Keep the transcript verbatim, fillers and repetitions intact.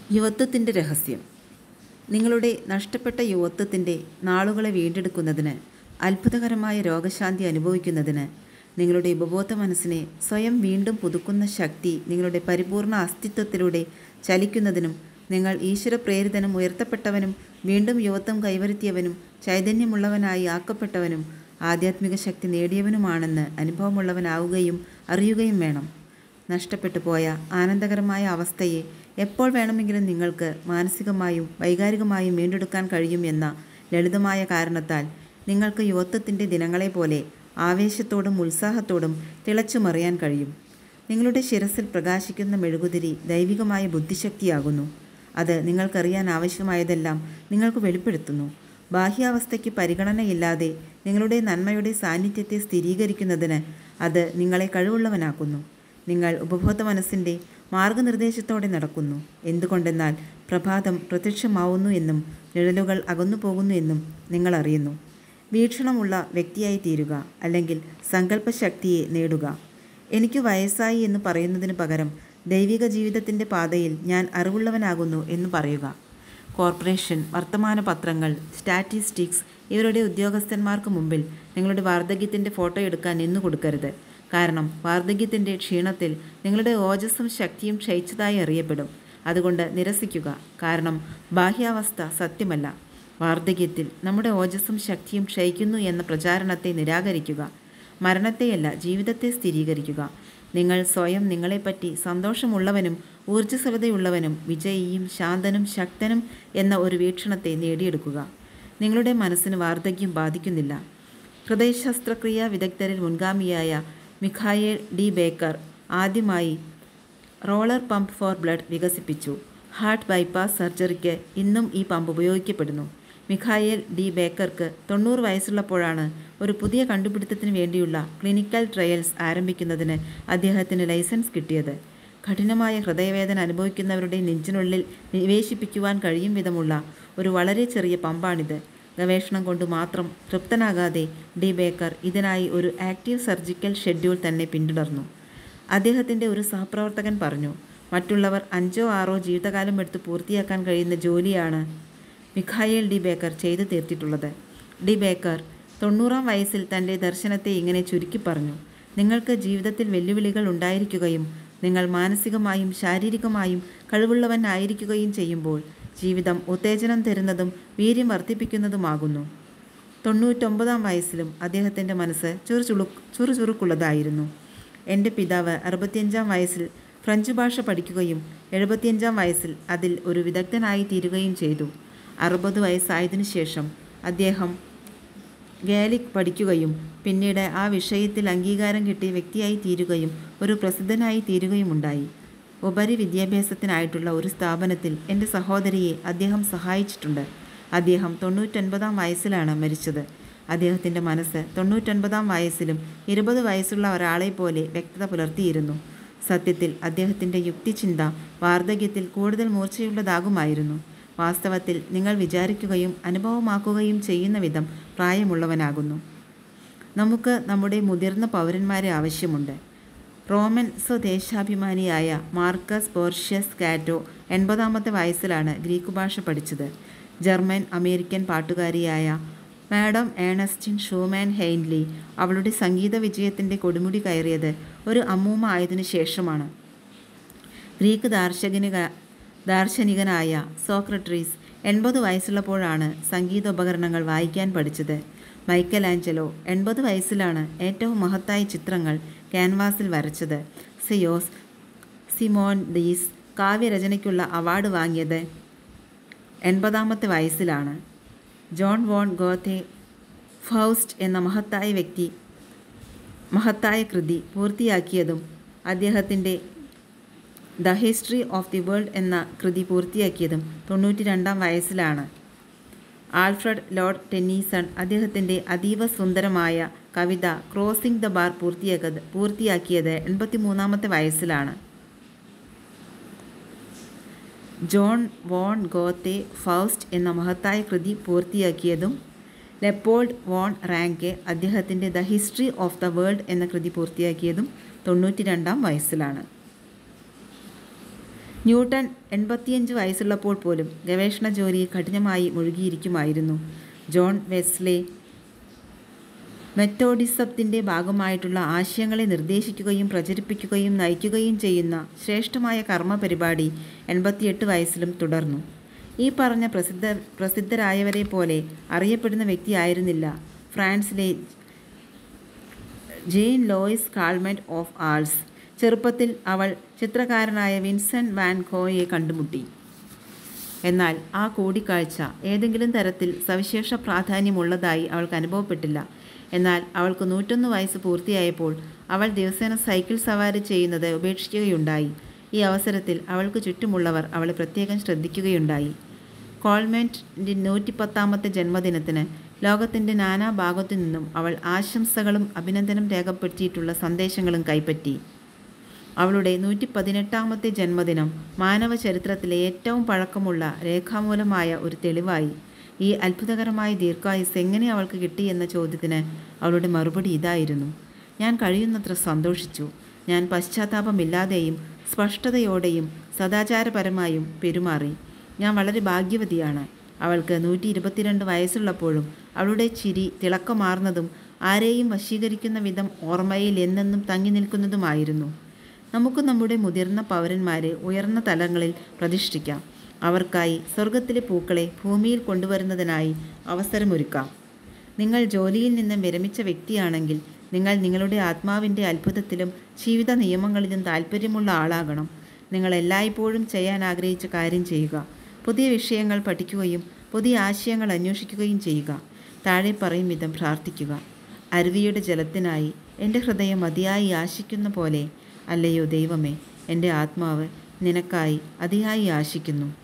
യുവത്വത്തിൻ്റെ രഹസ്യം. നിങ്ങളുടെ നഷ്ടപ്പെട്ട യുവത്വത്തിൻ്റെ നാളുകളെ വീണ്ടെടുക്കുന്നതിന്, അത്ഭുതകരമായ രോഗശാന്തി അനുഭവിക്കുന്നതിന്, നിങ്ങളുടെ ഉപബോധ മനസ്സിനെ സ്വയം വീണ്ടും പുതുക്കുന്ന ശക്തി നിങ്ങളുടെ പരിപൂർണ അസ്തിത്വത്തിലൂടെ ചലിക്കുന്നതിനും, നിങ്ങൾ ഈശ്വരപ്രേരിതനും ഉയർത്തപ്പെട്ടവനും വീണ്ടും യുവത്വം കൈവരുത്തിയവനും ചൈതന്യമുള്ളവനായി ആക്കപ്പെട്ടവനും ആധ്യാത്മിക ശക്തി നേടിയവനുമാണെന്ന് അനുഭവമുള്ളവനാവുകയും അറിയുകയും വേണം. നഷ്ടപ്പെട്ടു പോയ ആനന്ദകരമായ അവസ്ഥയെ എപ്പോൾ വേണമെങ്കിലും നിങ്ങൾക്ക് മാനസികമായും വൈകാരികമായും വീണ്ടെടുക്കാൻ കഴിയും എന്ന ലളിതമായ കാരണത്താൽ നിങ്ങൾക്ക് യുവത്വത്തിൻ്റെ ദിനങ്ങളെപ്പോലെ ആവേശത്തോടും ഉത്സാഹത്തോടും തിളച്ചുമറിയാൻ കഴിയും. നിങ്ങളുടെ ശിരസിൽ പ്രകാശിക്കുന്ന മെഴുകുതിരി ദൈവികമായ ബുദ്ധിശക്തിയാകുന്നു. അത് നിങ്ങൾക്കറിയാൻ ആവശ്യമായതെല്ലാം നിങ്ങൾക്ക് വെളിപ്പെടുത്തുന്നു. ബാഹ്യാവസ്ഥയ്ക്ക് പരിഗണനയില്ലാതെ നിങ്ങളുടെ നന്മയുടെ സാന്നിധ്യത്തെ സ്ഥിരീകരിക്കുന്നതിന് അത് നിങ്ങളെ കഴിവുള്ളവനാക്കുന്നു. നിങ്ങൾ ഉപബോധ മനസ്സിൻ്റെ മാർഗനിർദ്ദേശത്തോടെ നടക്കുന്നു. എന്തുകൊണ്ടെന്നാൽ പ്രഭാതം പ്രത്യക്ഷമാവുന്നു എന്നും നിഴലുകൾ അകന്നു പോകുന്നു എന്നും നിങ്ങൾ അറിയുന്നു. വീക്ഷണമുള്ള വ്യക്തിയായി തീരുക, അല്ലെങ്കിൽ സങ്കല്പശക്തിയെ നേടുക. എനിക്ക് വയസ്സായി എന്ന് പറയുന്നതിന് പകരം ദൈവിക ജീവിതത്തിൻ്റെ പാതയിൽ ഞാൻ അറിവുള്ളവനാകുന്നു എന്ന് പറയുക. കോർപ്പറേഷൻ, വർത്തമാന പത്രങ്ങൾ, സ്റ്റാറ്റിസ്റ്റിക്സ് ഇവരുടെ ഉദ്യോഗസ്ഥന്മാർക്ക് മുമ്പിൽ നിങ്ങളുടെ വാർദ്ധക്യത്തിൻ്റെ ഫോട്ടോ എടുക്കാൻ നിന്നു കൊടുക്കരുത്. കാരണം വാർദ്ധക്യത്തിൻ്റെ ക്ഷീണത്തിൽ നിങ്ങളുടെ ഓജസ്സും ശക്തിയും ക്ഷയിച്ചതായി അറിയപ്പെടും. അതുകൊണ്ട് നിരസിക്കുക. കാരണം ബാഹ്യാവസ്ഥ സത്യമല്ല. വാർദ്ധക്യത്തിൽ നമ്മുടെ ഓജസ്സും ശക്തിയും ക്ഷയിക്കുന്നു എന്ന പ്രചാരണത്തെ നിരാകരിക്കുക. മരണത്തെയല്ല, ജീവിതത്തെ സ്ഥിരീകരിക്കുക. നിങ്ങൾ സ്വയം നിങ്ങളെപ്പറ്റി സന്തോഷമുള്ളവനും ഊർജ്ജസ്വലതയുള്ളവനും വിജയിയും ശാന്തനും ശക്തനും എന്ന ഒരു വീക്ഷണത്തെ നേടിയെടുക്കുക. നിങ്ങളുടെ മനസ്സിന് വാർദ്ധക്യം ബാധിക്കുന്നില്ല. ഹൃദയശസ്ത്രക്രിയാ വിദഗ്ധരിൽ മുൻഗാമിയായ മിഖായേൽ ഡി ബേക്കർ ആദ്യമായി റോളർ പമ്പ് ഫോർ ബ്ലഡ് വികസിപ്പിച്ചു. ഹാർട്ട് ബൈപ്പാസ് സർജറിക്ക് ഇന്നും ഈ പമ്പ് ഉപയോഗിക്കപ്പെടുന്നു. മിഖായേൽ ഡി ബേക്കർക്ക് തൊണ്ണൂറ് വയസ്സുള്ളപ്പോഴാണ് ഒരു പുതിയ കണ്ടുപിടുത്തത്തിന് വേണ്ടിയുള്ള ക്ലിനിക്കൽ ട്രയൽസ് ആരംഭിക്കുന്നതിന് അദ്ദേഹത്തിന് ലൈസൻസ് കിട്ടിയത്. കഠിനമായ ഹൃദയവേദന അനുഭവിക്കുന്നവരുടെ നെഞ്ചിനുള്ളിൽ നിവേശിപ്പിക്കുവാൻ കഴിയും വിധമുള്ള ഒരു വളരെ ചെറിയ പമ്പാണിത്. ഗവേഷണം കൊണ്ട് മാത്രം തൃപ്തനാകാതെ ഡി ബേക്കർ ഇതിനായി ഒരു ആക്റ്റീവ് സർജിക്കൽ ഷെഡ്യൂൾ തന്നെ പിന്തുടർന്നു. അദ്ദേഹത്തിൻ്റെ ഒരു സഹപ്രവർത്തകൻ പറഞ്ഞു, മറ്റുള്ളവർ അഞ്ചോ ആറോ ജീവിതകാലം എടുത്ത് പൂർത്തിയാക്കാൻ കഴിയുന്ന ജോലിയാണ് മിഖായേൽ ഡി ബേക്കർ ചെയ്തു തീർത്തിട്ടുള്ളത്. ഡി ബേക്കർ തൊണ്ണൂറാം വയസ്സിൽ തൻ്റെ ദർശനത്തെ ഇങ്ങനെ ചുരുക്കി പറഞ്ഞു: നിങ്ങൾക്ക് ജീവിതത്തിൽ വെല്ലുവിളികൾ ഉണ്ടായിരിക്കുകയും നിങ്ങൾ മാനസികമായും ശാരീരികമായും കഴിവുള്ളവനായിരിക്കുകയും ചെയ്യുമ്പോൾ ജീവിതം ഉത്തേജനം തരുന്നതും വീര്യം വർദ്ധിപ്പിക്കുന്നതുമാകുന്നു. തൊണ്ണൂറ്റൊമ്പതാം വയസ്സിലും അദ്ദേഹത്തിൻ്റെ മനസ്സ് ചുറുചുളു ചുറുചുറുക്കുള്ളതായിരുന്നു. എൻ്റെ പിതാവ് അറുപത്തിയഞ്ചാം വയസ്സിൽ ഫ്രഞ്ച് ഭാഷ പഠിക്കുകയും എഴുപത്തിയഞ്ചാം വയസ്സിൽ അതിൽ ഒരു വിദഗ്ധനായി തീരുകയും ചെയ്തു. അറുപത് വയസ്സായതിനു ശേഷം അദ്ദേഹം ഗാലിക് പഠിക്കുകയും പിന്നീട് ആ വിഷയത്തിൽ അംഗീകാരം കിട്ടിയ വ്യക്തിയായി തീരുകയും ഒരു പ്രസിദ്ധനായി തീരുകയുമുണ്ടായി. ഉപരി വിദ്യാഭ്യാസത്തിനായിട്ടുള്ള ഒരു സ്ഥാപനത്തിൽ എൻ്റെ സഹോദരിയെ അദ്ദേഹം സഹായിച്ചിട്ടുണ്ട്. അദ്ദേഹം തൊണ്ണൂറ്റൊൻപതാം വയസ്സിലാണ് മരിച്ചത്. അദ്ദേഹത്തിൻ്റെ മനസ്സ് തൊണ്ണൂറ്റൊൻപതാം വയസ്സിലും ഇരുപത് വയസ്സുള്ള ഒരാളെപ്പോലെ വ്യക്തത പുലർത്തിയിരുന്നു. സത്യത്തിൽ അദ്ദേഹത്തിൻ്റെ യുക്തിചിന്ത വാർദ്ധക്യത്തിൽ കൂടുതൽ മൂർച്ചയുള്ളതാകുമായിരുന്നു. വാസ്തവത്തിൽ നിങ്ങൾ വിചാരിക്കുകയും അനുഭവമാക്കുകയും ചെയ്യുന്ന വിധം പ്രായമുള്ളവനാകുന്നു. നമുക്ക് നമ്മുടെ മുതിർന്ന പൗരന്മാരെ ആവശ്യമുണ്ട്. റോമൻ സ്വദേശാഭിമാനിയായ മാർക്കസ് പോർഷ്യസ് കാറ്റോ എൺപതാമത്തെ വയസ്സിലാണ് ഗ്രീക്ക് ഭാഷ പഠിച്ചത്. ജർമ്മൻ അമേരിക്കൻ പാട്ടുകാരിയായ മാഡം ഏണസ്റ്റിൻ ഷൂമാൻ ഹെയ്ൻലി അവളുടെ സംഗീത വിജയത്തിൻ്റെ കൊടുമുടി കയറിയത് ഒരു അമ്മൂമ്മ ആയതിനു ശേഷമാണ്. ഗ്രീക്ക് ദാർശനിക ദാർശനികനായ സോക്രട്ടീസ് എൺപത് വയസ്സുള്ളപ്പോഴാണ് സംഗീതോപകരണങ്ങൾ വായിക്കാൻ പഠിച്ചത്. മൈക്കൽ ആഞ്ചലോ എൺപത് വയസ്സിലാണ് ഏറ്റവും മഹത്തായ ചിത്രങ്ങൾ ക്യാൻവാസിൽ വരച്ചത്. സിയോസ് സിമോൻദീസ് കാവ്യരചനയ്ക്കുള്ള അവാർഡ് വാങ്ങിയത് എൺപതാമത്തെ വയസ്സിലാണ്. ജോൺ വോൺ ഗോത്തെ ഫൗസ്റ്റ് എന്ന മഹത്തായ വ്യക്തി മഹത്തായ കൃതി പൂർത്തിയാക്കിയതും അദ്ദേഹത്തിൻ്റെ the history of the world എന്ന കൃതി പൂർത്തിയാക്കിയതും തൊണ്ണൂറ്റി രണ്ടാം വയസ്സിലാണ്. ആൽഫ്രഡ് ലോർഡ് ടെന്നീസൺ അദ്ദേഹത്തിൻ്റെ അതീവ സുന്ദരമായ കവിത ക്രോസിംഗ് ദ ബാർ പൂർത്തിയാക്കിയത് പൂർത്തിയാക്കിയത് എൺപത്തി മൂന്നാമത്തെ വയസ്സിലാണ്. ജോൺ വോൺ ഗോത്തെ ഫൗസ്റ്റ് എന്ന മഹത്തായ കൃതി പൂർത്തിയാക്കിയതും ലെപ്പോൾഡ് വോൺ റാങ്കെ അദ്ദേഹത്തിൻ്റെ the history of the world എന്ന കൃതി പൂർത്തിയാക്കിയതും തൊണ്ണൂറ്റി രണ്ടാം വയസ്സിലാണ്. ന്യൂട്ടൺ എൺപത്തിയഞ്ച് വയസ്സുള്ളപ്പോൾ പോലും ഗവേഷണ ജോലിയിൽ കഠിനമായി മുഴുകിയിരിക്കുമായിരുന്നു. ജോൺ വെസ്ലെ മെത്തോഡിസത്തിൻ്റെ ഭാഗമായിട്ടുള്ള ആശയങ്ങളെ നിർദ്ദേശിക്കുകയും പ്രചരിപ്പിക്കുകയും നയിക്കുകയും ചെയ്യുന്ന ശ്രേഷ്ഠമായ കർമ്മ പരിപാടി എൺപത്തിയെട്ട് വയസ്സിലും തുടർന്നു. ഈ പറഞ്ഞ പ്രസിദ്ധ പ്രസിദ്ധരായവരെ പോലെ അറിയപ്പെടുന്ന വ്യക്തിയായിരുന്നില്ല ഫ്രാൻസിലെ Jeanne Louise Calment of Arles. ചെറുപ്പത്തിൽ അവൾ ചിത്രകാരനായ വിൻസെൻ്റ് വാൻ ഗോയെ കണ്ടുമുട്ടി. എന്നാൽ ആ കൂടിക്കാഴ്ച ഏതെങ്കിലും തരത്തിൽ സവിശേഷ പ്രാധാന്യമുള്ളതായി അവൾക്ക് അനുഭവപ്പെട്ടില്ല. എന്നാൽ അവൾക്ക് നൂറ്റൊന്ന് വയസ്സ് പൂർത്തിയായപ്പോൾ അവൾ ദിവസേന സൈക്കിൾ സവാരി ചെയ്യുന്നത് ഉപേക്ഷിക്കുകയുണ്ടായി. ഈ അവസരത്തിൽ അവൾക്ക് ചുറ്റുമുള്ളവർ അവളെ പ്രത്യേകം ശ്രദ്ധിക്കുകയുണ്ടായി. കോൾമെറ്റിൻ്റെ നൂറ്റിപ്പത്താമത്തെ ജന്മദിനത്തിന് ലോകത്തിൻ്റെ നാനാഭാഗത്തു നിന്നും അവൾ ആശംസകളും അഭിനന്ദനം രേഖപ്പെടുത്തിയിട്ടുള്ള സന്ദേശങ്ങളും കൈപ്പറ്റി. അവളുടെ നൂറ്റി പതിനെട്ടാമത്തെ ജന്മദിനം മാനവ ചരിത്രത്തിലെ ഏറ്റവും പഴക്കമുള്ള രേഖാമൂലമായ ഒരു തെളിവായി. ഈ അത്ഭുതകരമായ ദീർഘായുസ് എങ്ങനെ അവൾക്ക് കിട്ടി എന്ന ചോദ്യത്തിന് അവളുടെ മറുപടി ഇതായിരുന്നു: ഞാൻ കഴിയുന്നത്ര സന്തോഷിച്ചു. ഞാൻ പശ്ചാത്താപമില്ലാതെയും സ്പഷ്ടതയോടെയും സദാചാരപരമായും പെരുമാറി. ഞാൻ വളരെ ഭാഗ്യവതിയാണ്. അവൾക്ക് നൂറ്റി ഇരുപത്തിരണ്ട് വയസ്സുള്ളപ്പോഴും അവളുടെ ചിരി തിളക്കമാർന്നതും ആരെയും വശീകരിക്കുന്ന വിധം ഓർമ്മയിൽ എന്നെന്നും തങ്ങി നിൽക്കുന്നതുമായിരുന്നു. നമുക്ക് നമ്മുടെ മുതിർന്ന പൗരന്മാരെ ഉയർന്ന തലങ്ങളിൽ പ്രതിഷ്ഠിക്കാം. അവർക്കായി സ്വർഗത്തിലെ പൂക്കളെ ഭൂമിയിൽ കൊണ്ടുവരുന്നതിനായി അവസരമൊരുക്കാം. നിങ്ങൾ ജോലിയിൽ നിന്ന് വിരമിച്ച വ്യക്തിയാണെങ്കിൽ നിങ്ങൾ നിങ്ങളുടെ ആത്മാവിൻ്റെ അത്ഭുതത്തിലും ജീവിത നിയമങ്ങളിലും താല്പര്യമുള്ള ആളാകണം. നിങ്ങൾ എല്ലായ്പ്പോഴും ചെയ്യാൻ ആഗ്രഹിച്ച കാര്യം ചെയ്യുക. പുതിയ വിഷയങ്ങൾ പഠിക്കുകയും പുതിയ ആശയങ്ങൾ അന്വേഷിക്കുകയും ചെയ്യുക. താഴെ പറയും വിധം പ്രാർത്ഥിക്കുക: അരുവിയുടെ ജലത്തിനായി എൻ്റെ ഹൃദയം അതിയായി ആശിക്കുന്ന പോലെ, അല്ലയോ ദൈവമേ, എൻ്റെ ആത്മാവ് നിനക്കായി അതിയായി ആശിക്കുന്നു.